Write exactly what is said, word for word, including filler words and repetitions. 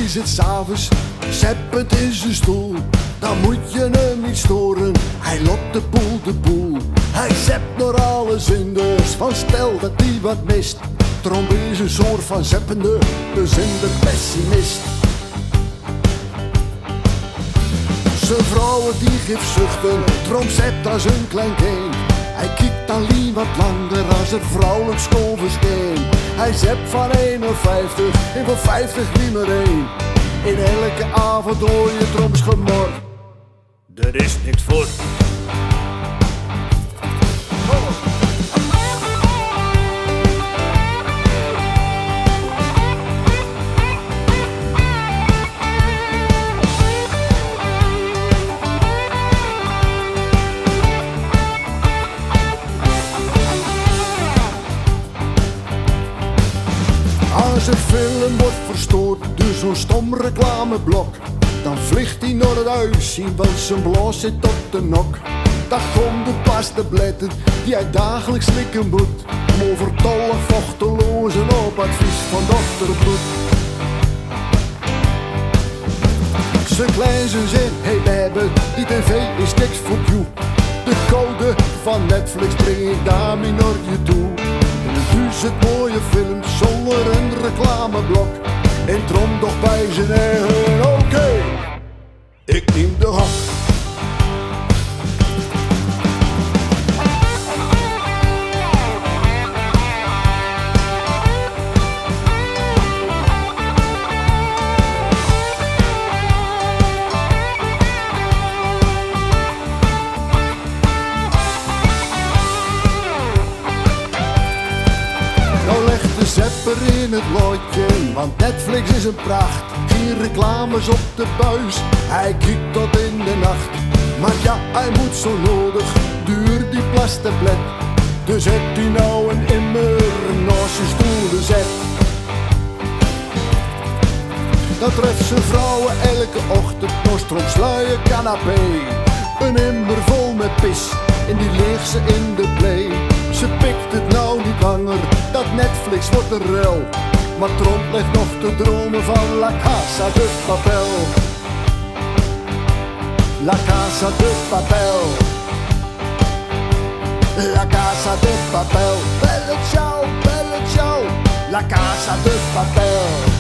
is het s'avonds, zeppend in zijn stoel. Dan moet je hem niet storen, hij loopt de boel de boel. Hij zept door alle zinders, van stel dat hij wat mist. Tromp is een soort van zeppende, de zinder pessimist. Zijn vrouwen die gifzuchten, Tromp zet als een klein kind. Hij kijkt dan liever wat langer als er vrouwelijk school verscheen. Hij zept van eenenvijftig en van vijftig niet meer één. In elke avond hoor je Tromps gemor. Er is niks voor. Als een film wordt verstoord door zo'n stom reclameblok, dan vliegt hij naar het huis, zien wel zijn blaas zit op de nok. Dat komt de pastabletten die hij dagelijks slikken moet, om overtollig vocht te lozen op advies van dokter Bloed. Zijn kleinzoon zegt, hey baby, die tv is niks voor jou. De code van Netflix breng ik daarmee naar je toe. Duizend mooie films zonder een reclameblok. En Tromp toch bij zijn eigen, oké, okay, ik neem de hak. Zepper in het loodje, want Netflix is een pracht. Geen reclames op de buis, hij kijkt tot in de nacht. Maar ja, hij moet zo nodig, duur die plastablet. Dus zet hij nou een immer naast je stoel zet. Dan treft zijn vrouwen elke ochtend nog Tromps luie canapé. Een immer vol met pis, en die leegt ze in de play. Ze pikt het nou niet langer, dat Netflix wordt een rel. Maar Tromp legt nog te dromen van La Casa de Papel. La Casa de Papel. La Casa de Papel. Belle ciao, belle ciao. La Casa de Papel.